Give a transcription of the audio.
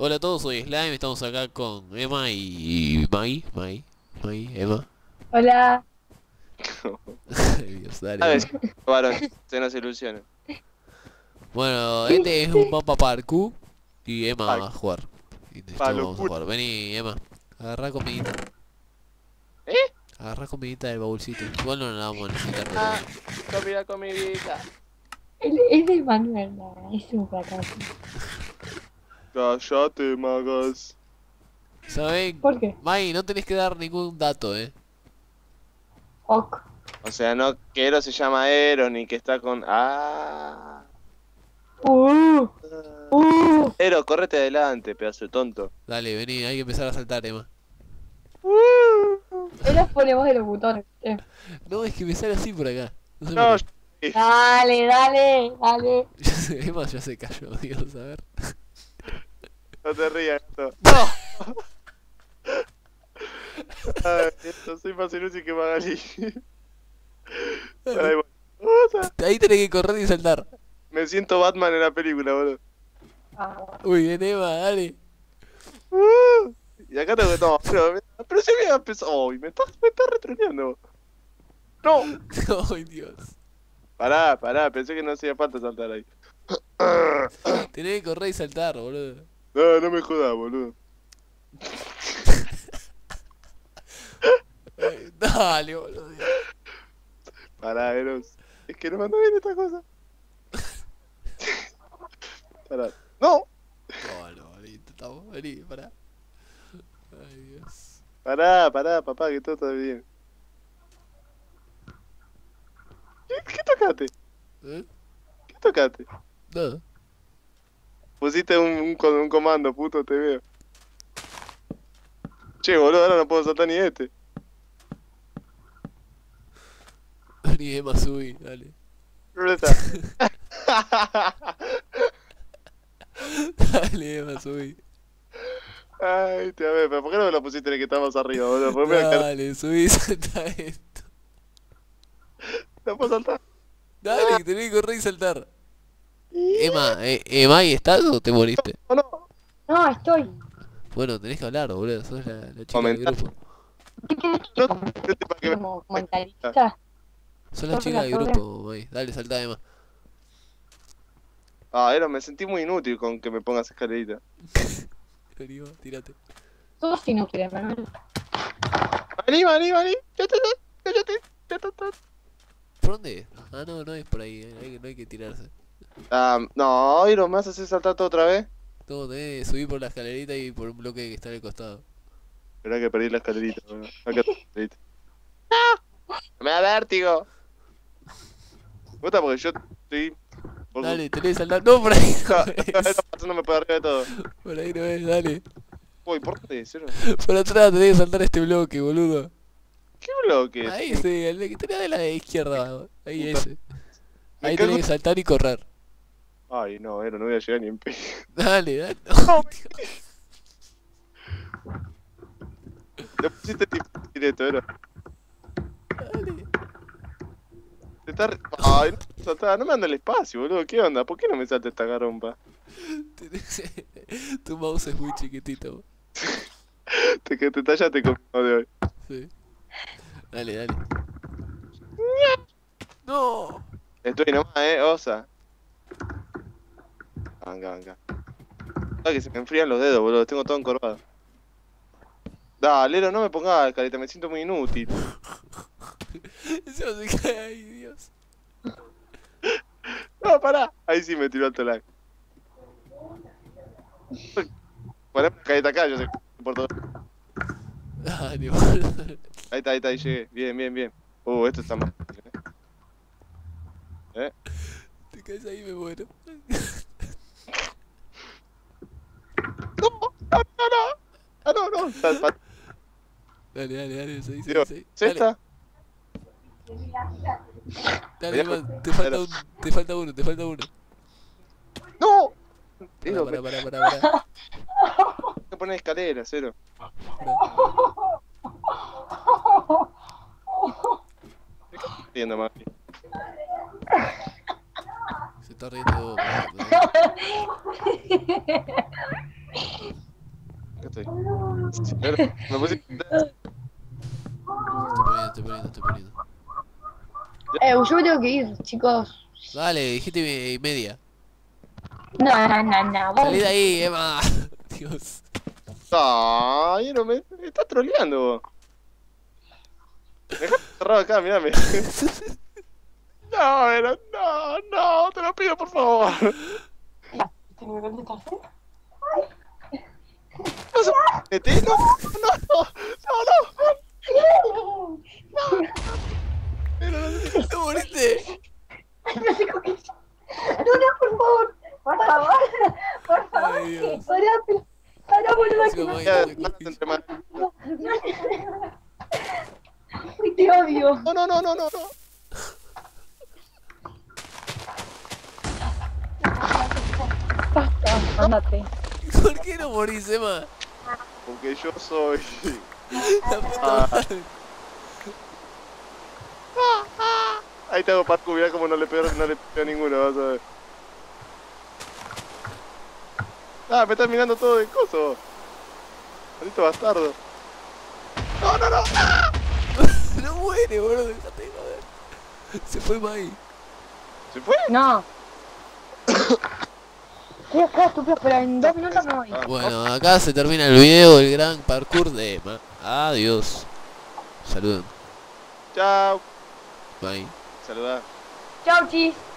Hola a todos, soy Slime, estamos acá con Emma y Emma. Hola. Ay, Dios, dale, A ver, Emma. si probaron, se nos ilusionan. Bueno, este es un mapa parkour y Emma va a Parkour, jugar. Y todos vamos a locura. jugar. Vení, Emma, agarrá comidita. ¿Eh? Agarrá comidita del baúlcito. Igual no la vamos a necesitar, pero Ah, bueno. comidita. Es de Manuel, no, es un fracaso. Cállate, magas. ¿Saben? ¿Por qué? Mai, no tenés que dar ningún dato, Ok. O sea, no que Ero se llama Ero, ni que está con... Ah. Uh, uh. Ero, correte adelante, pedazo de tonto. Dale, vení, hay que empezar a saltar, Emma. Él los pone voz de locutor. No, es que me sale así por acá. No sé No, por qué. Dale, dale, dale. Emma ya se cayó, Dios, a ver. no te rías, no. ¡No! Ay, esto, soy más inútil que Magali. Ahí voy. Ahí tenés que correr y saltar. Me siento Batman en la película, boludo. Uy, bien, Emma, dale. Y acá tengo que tomar. Pero se me había empezado. Uy, me está retroneando. No. Ay, Dios. Pará, pensé que no hacía falta saltar ahí. Tenés que correr y saltar, boludo. No, no me jodas, boludo. Ay, dale, boludo. Pará, Eros. Es que no me anda bien esta cosa. Pará. ¡No! No, no, vení, intentamos, vení, pará. Ay, Dios. Pará, papá, que todo está bien. ¿Qué tocaste? ¿Eh? ¿Qué tocaste? Nada. Pusiste un comando, puto, te veo. Che, boludo, ahora no puedo saltar ni este. Vení, Emma, subí, dale. ¿Dónde está? Dale, Emma, subí. Ay, te amé, pero ¿por qué no me lo pusiste en el que está más arriba, boludo? Porque me voy a caer. Dale, subí, salta esto. No puedo saltar. Dale, tenés que correr y saltar. Emma, Emma, ¿ahí estás o te moriste? No, no. No, estoy. Bueno, tenés que hablar, boludo, sos la chica del Comentar. grupo. ¿Qué querés que No, como, para que me... como comentarista? Sos la Sos chica una del sola. grupo, May. Dale, salta, Emma. Ah, Ero, me sentí muy inútil con que me pongas escalerita. Vení, va, tírate. Todos si no quieren, Manuel. Vení. Cállate. ¿Por dónde? Ah, no, no es por ahí, no hay que tirarse. Ah, no, Ero, ¿me vas a hacer saltar todo otra vez? No, tenés que subir por la escalerita y por un bloque que está al costado. Esperá que perdí la escalerita, boludo. Acá está la escalerita. Me da vértigo. Gusta porque yo estoy... Dale, tenés que saltar. No, por ahí no Está es. pasándome por arriba de todo. Por ahí no es, dale. Uy, ¿por qué? ¿Cero? Por atrás tenés que saltar este bloque, boludo. ¿Qué bloque? Ahí sí, el que tenés de la izquierda. Ahí Puta. ese. Me Ahí cago tenés que saltar y correr. Ay, no, Ero, no voy a llegar ni en pedo. Dale, dale. No, le pusiste tipo directo, Ero. Dale. Te está... Ay, no, no me anda el espacio, boludo. ¿Qué onda? ¿Por qué no me salta esta garompa? Tu mouse es muy chiquitito. Que te tallaste con uno de hoy. Sí. Dale, dale. No. Estoy nomás, osa. Venga. Ah, que se me enfrían los dedos, boludo. Tengo todo encorvado. Dale, Ero, no me pongas carita, me siento muy inútil. Eso se cae ahí, Dios. No, pará. Ahí sí me tiró alto lag. Poné la carita acá, yo sé por todo. Dale, boludo. Ahí está, ahí llegué. Bien. Esto está mal. Te caes ahí y me muero. No. Ah, no. Dale, seguí. Dios, Dale, ¿Sexta? dale, man, te falta uno. ¡No! Pará. Hay que poner escalera, Cero. Viendo, mami. Se está riendo. estoy. Sí, me puse... Estoy poniendo. Yo me tengo que ir, chicos. Dale, dijiste media. No. Vamos. Salí de ahí, Emma. Dios. Ay, no me estás troleando vos. Dejate cerrado acá, mirame. No, no, te lo pido por favor. ¿Me contestaste? No se mete, no. ¡Te moriste! No sé con qué. No, por favor. Por favor. Ay, Dios. Pará, boludo, Sí, que mamá, no. Ya, ya, mátate entre manos. Uy, te odio. No. Basta, andate. ¿Por qué no morís, Emma? Porque yo soy... La puta madre. Ahí te hago parkour, mirá como no le pego a ninguno, vas a ver. Ah, me estás mirando todo de coso. Maldito bastardo. No. No muere, boludo, dejate de joder. Se fue Mai. ¿Se fue? No. Estoy acá, estúpido, pero en 2 minutos me voy. Bueno, acá se termina el video, el gran parkour de Emma. Adiós. Saluden. Chao. Bye. Saludá. Chau, chis.